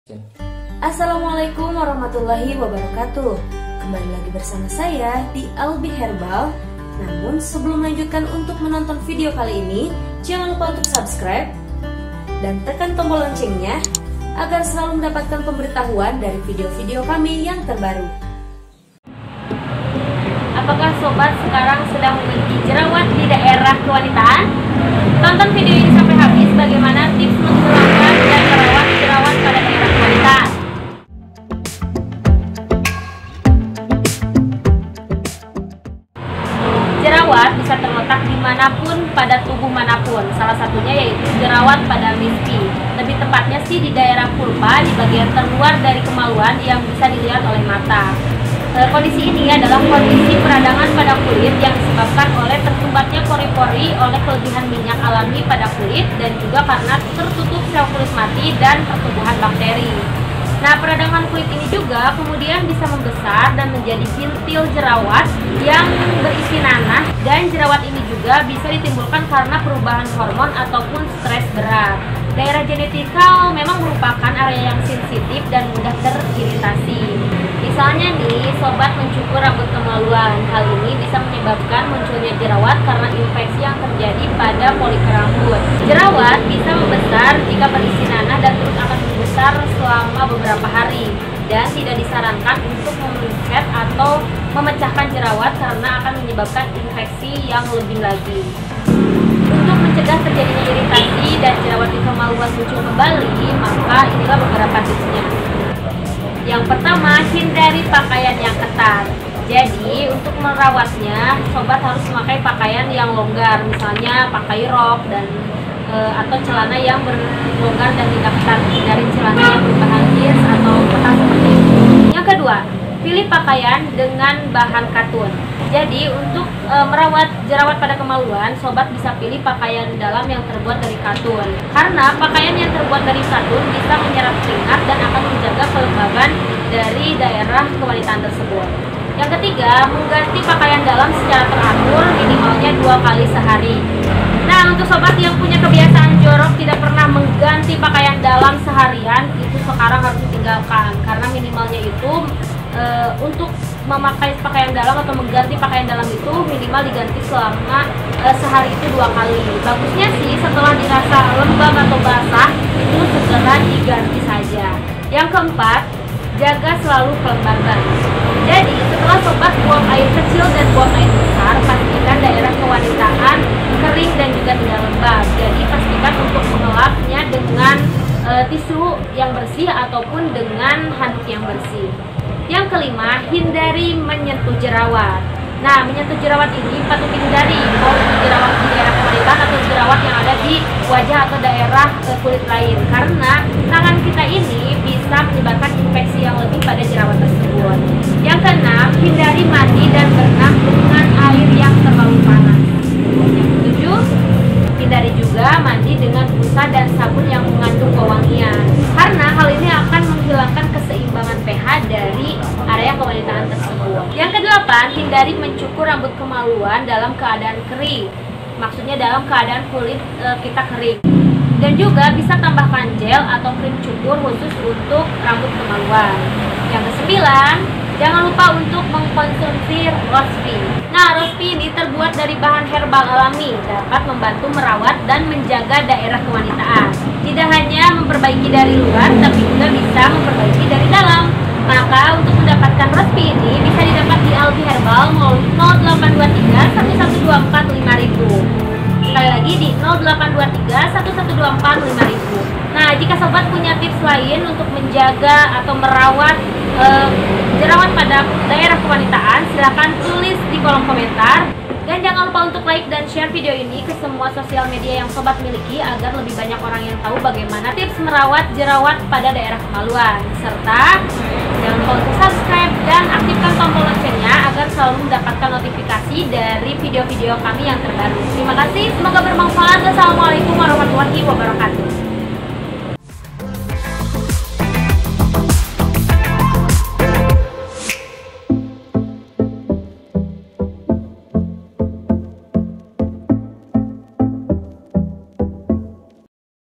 Assalamualaikum warahmatullahi wabarakatuh. Kembali lagi bersama saya di Albi Herbal. Namun sebelum melanjutkan untuk menonton video kali ini, jangan lupa untuk subscribe dan tekan tombol loncengnya agar selalu mendapatkan pemberitahuan dari video-video kami yang terbaru. Apakah sobat sekarang sedang memiliki jerawat di daerah kewanitaan? Tonton video ini sampai habis bagaimana tips menghilangkan dan merawat jerawat pada daerah kewanitaan. Jerawat bisa terletak dimanapun pada tubuh manapun, salah satunya yaitu jerawat pada mispi. Lebih tepatnya sih di daerah pulpa, di bagian terluar dari kemaluan yang bisa dilihat oleh mata. Kondisi ini adalah kondisi peradangan pada kulit yang disebabkan oleh tersumbatnya pori-pori oleh kelebihan minyak alami pada kulit dan juga karena tertutup sel kulit mati dan pertumbuhan bakteri. Nah, peradangan kulit ini juga kemudian bisa membesar dan menjadi bintil jerawat yang berisi nanah, dan jerawat ini juga bisa ditimbulkan karena perubahan hormon ataupun stres berat. Daerah genetikal memang merupakan area yang sensitif dan mudah teriritasi. Misalnya nih, sobat mencukur rambut kemaluan. Hal ini bisa menyebabkan munculnya jerawat karena infeksi yang terjadi pada folikel rambut. Jerawat bisa membesar jika berisi nanah dan terus akan membesar selama beberapa hari, dan tidak disarankan untuk memencet atau memecahkan jerawat karena akan menyebabkan infeksi yang lebih lagi. Untuk mencegah terjadinya iritasi dan jerawat di kemaluan muncul kembali, maka inilah beberapa tipsnya. Yang pertama, hindari pakaian yang ketat. Jadi, untuk merawatnya, sobat harus memakai pakaian yang longgar, misalnya pakai rok dan atau celana yang berlonggar dan tidak ketat. Hindari celana yang berbahan jeans atau ketat seperti itu. Yang kedua, pilih pakaian dengan bahan katun. Jadi, untuk merawat jerawat pada kemaluan, sobat bisa pilih pakaian dalam yang terbuat dari katun. Karena pakaian yang terbuat dari katun bisa menyerap keringat dan akan menjaga kelembaban dari daerah kewanitaan tersebut. Yang ketiga, mengganti pakaian dalam secara teratur, minimalnya 2 kali sehari. Nah, untuk sobat yang punya kebiasaan jorok tidak pernah mengganti pakaian dalam seharian, itu sekarang harus ditinggalkan. Karena minimalnya itu untuk memakai pakaian dalam atau mengganti pakaian dalam itu minimal diganti selama sehari itu 2 kali. Bagusnya sih setelah dirasa lembab atau basah itu segera diganti saja. Yang keempat, jaga selalu kelembaban. Jadi setelah sobat buang air kecil dan buang air besar, pastikan daerah kewanitaan kering dan juga tidak lembab. Jadi pastikan untuk mengelapnya dengan tisu yang bersih ataupun dengan handuk yang bersih. Yang kelima, hindari menyentuh jerawat. Nah, menyentuh jerawat ini patut dihindari, mau jerawat di daerah kewanitaan atau jerawat yang ada di wajah atau daerah kulit lain, karena tangan kita ini bisa menyebabkan infeksi yang lebih pada jerawat tersebut. Yang keenam, hindari mandi dan berenang dengan air yang terlalu panas. Yang ketujuh, hindari juga mandi dengan busa dan sabun yang mengandung pewangian, karena hal ini akan menghilangkan keseimbangan pH dari area kewanitaan tersebut. Yang kedelapan, hindari mencukur rambut kemaluan dalam keadaan kering. Maksudnya dalam keadaan kulit kita kering. Dan juga bisa tambahkan gel atau krim cukur khusus untuk rambut kemaluan. Yang kesembilan, jangan lupa untuk mengkonsumsi rose pea. Nah, rose pea ini terbuat dari bahan herbal alami, dapat membantu merawat dan menjaga daerah kewanitaan. Tidak hanya memperbaiki dari luar, tapi juga bisa memperbaiki dari dalam. Maka untuk mendapatkan rose pea ini bisa didapat di Albi Herbal 0823 1124 5000. Sekali lagi di 0823 1124 5000. Nah, jika sobat punya tips lain untuk menjaga atau merawat jerawat pada daerah kewanitaan, silahkan tulis di kolom komentar. Dan jangan lupa untuk like dan share video ini ke semua sosial media yang sobat miliki agar lebih banyak orang yang tahu bagaimana tips merawat jerawat pada daerah kemaluan. Serta jangan lupa untuk subscribe dan aktifkan tombol loncengnya agar selalu mendapatkan notifikasi dari video-video kami yang terbaru. Terima kasih, semoga bermanfaat. Wassalamualaikum warahmatullahi wabarakatuh.